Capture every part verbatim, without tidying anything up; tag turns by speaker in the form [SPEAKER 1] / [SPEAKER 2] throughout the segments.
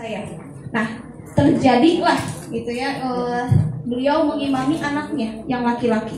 [SPEAKER 1] saya. Nah, terjadilah gitu ya, uh, beliau mengimami anaknya yang laki-laki.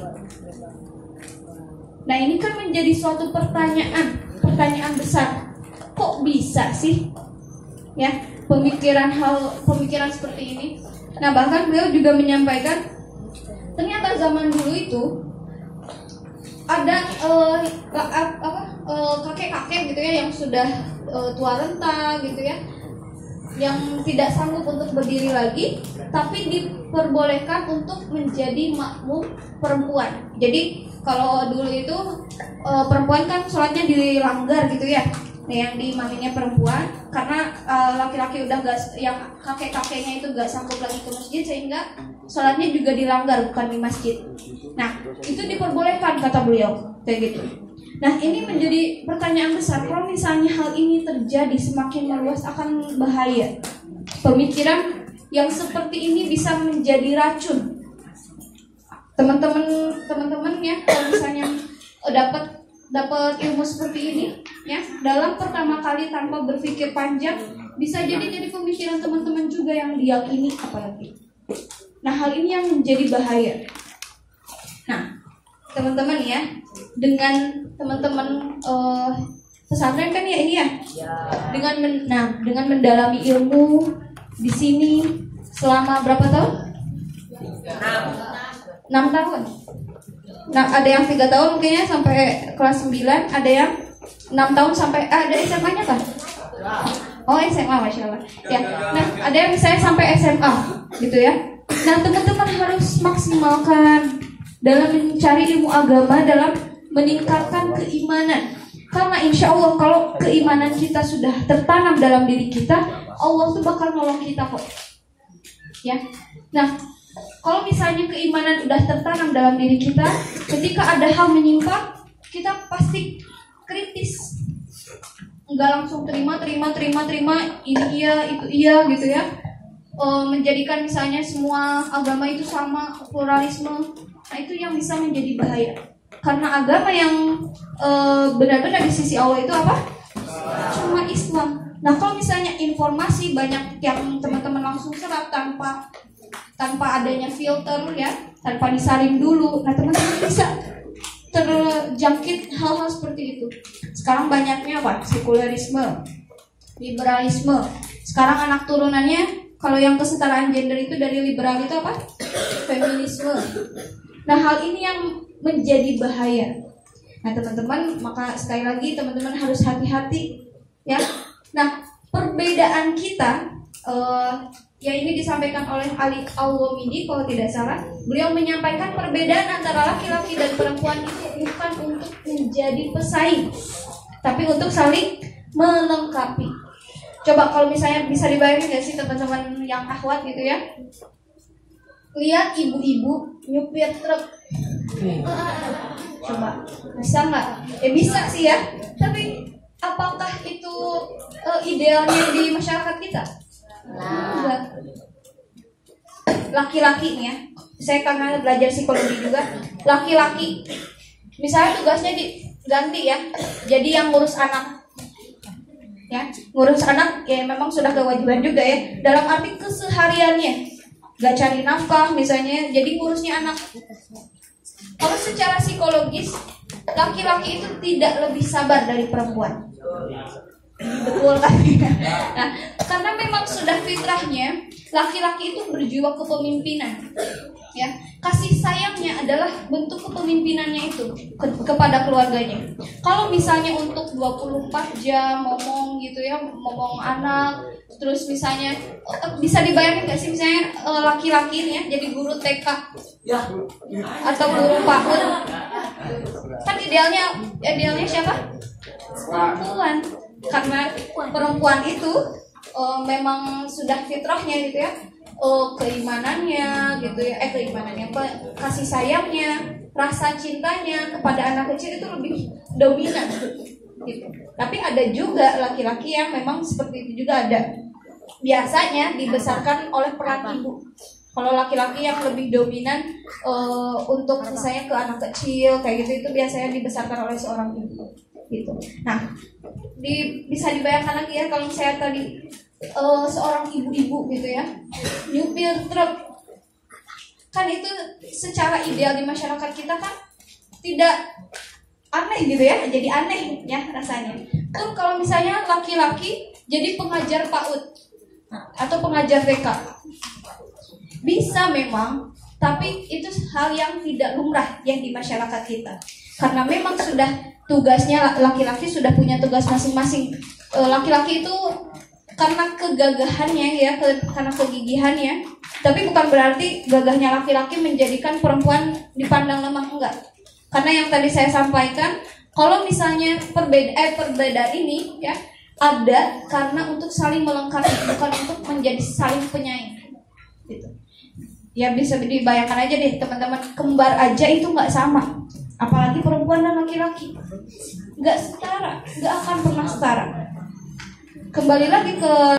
[SPEAKER 1] Nah, ini kan menjadi suatu pertanyaan, pertanyaan besar. Kok bisa sih ya pemikiran hal pemikiran seperti ini? Nah, bahkan beliau juga menyampaikan ternyata zaman dulu itu ada uh, apa uh, kakek-kakek gitu ya yang sudah uh, tua renta gitu ya, yang tidak sanggup untuk berdiri lagi, tapi diperbolehkan untuk menjadi makmum perempuan. Jadi kalau dulu itu e, perempuan kan sholatnya dilanggar gitu ya, nah, yang diimaminya perempuan karena e, laki-laki udah gak, yang kakek-kakeknya itu gak sanggup lagi ke masjid sehingga sholatnya juga dilanggar bukan di masjid. Nah itu diperbolehkan kata beliau kayak gitu. Nah ini menjadi pertanyaan besar, kalau misalnya hal ini terjadi semakin meluas akan bahaya. Pemikiran yang seperti ini bisa menjadi racun. Teman-teman teman-teman ya, kalau misalnya dapat dapat ilmu seperti ini ya, dalam pertama kali tanpa berpikir panjang bisa jadi jadi pemikiran teman-teman juga yang diyakini apalagi. Nah hal ini yang menjadi bahaya. Nah teman-teman ya, dengan teman-teman uh, pesantren kan ya ini ya, dengan men, nah dengan mendalami ilmu di sini selama berapa tahun? enam tahun. Nah ada yang tiga tahun mungkinnya sampai kelas sembilan, ada yang enam tahun sampai ah, ada S M A-nya kan? Oh S M A, masya Allah. Ya, nah ada yang misalnya sampai S M A gitu ya. Nah teman-teman harus maksimalkan dalam mencari ilmu agama, dalam meningkatkan keimanan. Karena insya Allah kalau keimanan kita sudah tertanam dalam diri kita, Allah tuh bakal nolong kita kok. Ya, nah kalau misalnya keimanan sudah tertanam dalam diri kita, ketika ada hal menyimpang, kita pasti kritis. Enggak langsung terima, terima, terima, terima, ini iya, itu iya gitu ya. E, menjadikan misalnya semua agama itu sama, pluralisme. Nah itu yang bisa menjadi bahaya. Karena agama yang e, benar-benar di sisi Allah itu apa? Cuma Islam. Nah kalau misalnya informasi banyak yang teman-teman langsung serap tanpa tanpa adanya filter ya, tanpa disaring dulu, nah teman-teman bisa terjangkit hal-hal seperti itu. Sekarang banyaknya apa? Sekulerisme, liberalisme. Sekarang anak turunannya kalau yang kesetaraan gender itu dari liberal itu apa? Feminisme. Nah hal ini yang menjadi bahaya. Nah teman-teman, maka sekali lagi teman-teman harus hati-hati ya. Nah perbedaan kita uh, ya ini disampaikan oleh Ali Al-Wamidi kalau tidak salah. Beliau menyampaikan perbedaan antara laki-laki dan perempuan itu bukan untuk menjadi pesaing, tapi untuk saling melengkapi. Coba kalau misalnya bisa dibayangin gak sih teman-teman yang akhwat gitu ya, lihat ibu-ibu nyupir truk. Coba bisa nggak? Ya bisa sih ya. Tapi apakah itu uh, idealnya di masyarakat kita? Nah. Laki-laki nih ya, saya karena belajar psikologi juga, laki-laki misalnya tugasnya diganti ya, jadi yang ngurus anak ya, ngurus anak ya memang sudah kewajiban juga ya, dalam arti kesehariannya gak cari nafkah misalnya, jadi ngurusnya anak. Kalau secara psikologis laki-laki itu tidak lebih sabar dari perempuan. Betul kan? Nah, karena memang sudah fitrahnya laki-laki itu berjiwa kepemimpinan. Ya, kasih sayangnya adalah bentuk kepemimpinannya itu ke kepada keluarganya. Kalau misalnya untuk dua puluh empat jam ngomong gitu ya, ngomong anak, terus misalnya bisa dibayangin gak sih misalnya laki-laki ini ya jadi guru T K atau guru PAUD. Kan idealnya idealnya siapa? Perempuan. Karena perempuan itu uh, memang sudah fitrahnya gitu ya, uh, keimanannya gitu ya, eh keimanannya, kasih sayangnya, rasa cintanya kepada anak kecil itu lebih dominan gitu. Tapi ada juga laki-laki yang memang seperti itu juga ada. Biasanya dibesarkan oleh peran ibu. Kalau laki-laki yang lebih dominan uh, untuk misalnya ke anak kecil kayak gitu, itu biasanya dibesarkan oleh seorang ibu. gitu. Nah, di, bisa dibayangkan lagi ya kalau saya tadi uh, seorang ibu-ibu gitu ya nyupir truk, kan itu secara ideal di masyarakat kita kan tidak aneh gitu ya, jadi aneh ya rasanya. Tuh kalau misalnya laki-laki jadi pengajar PAUD atau pengajar T K, bisa memang, tapi itu hal yang tidak lumrah yang di masyarakat kita. Karena memang sudah tugasnya, laki-laki sudah punya tugas masing-masing. E, laki-laki itu karena kegagahannya ya, ke, karena kegigihannya, tapi bukan berarti gagahnya laki-laki menjadikan perempuan dipandang lemah, enggak. Karena yang tadi saya sampaikan, kalau misalnya perbeda, eh, perbedaan ini ya ada karena untuk saling melengkapi, bukan untuk menjadi saling penyaing. Gitu. Ya bisa dibayangkan aja deh teman-teman, kembar aja itu nggak sama, apalagi perempuan dan laki-laki, nggak setara, nggak akan pernah setara. Kembali lagi ke